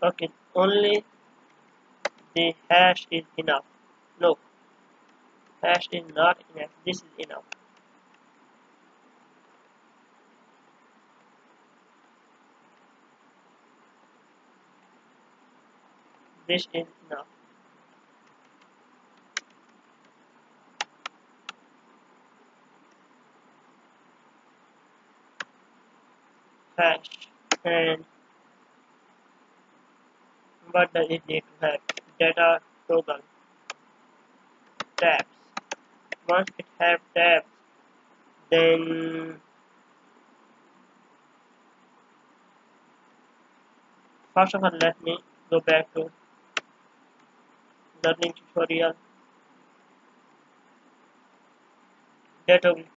Okay, only the hash is enough. No, hash is not enough. This is enough. This is enough. Hash. And what does it need to have? Data toggle tabs. Once it have tabs, then first of all let me go back to learning tutorial. Data